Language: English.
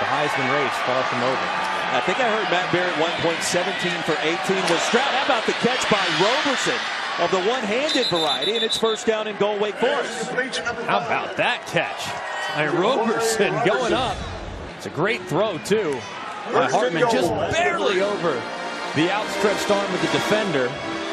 the Heisman race far from over. I think I heard Matt Barrett 1 point, 17 for 18 was Stroud. How about the catch by Roberson of the one-handed variety, and it's first down and goal, Wake Forest. How about that catch? Roberson going up. It's a great throw, too. Hartman just barely over the outstretched arm of the defender.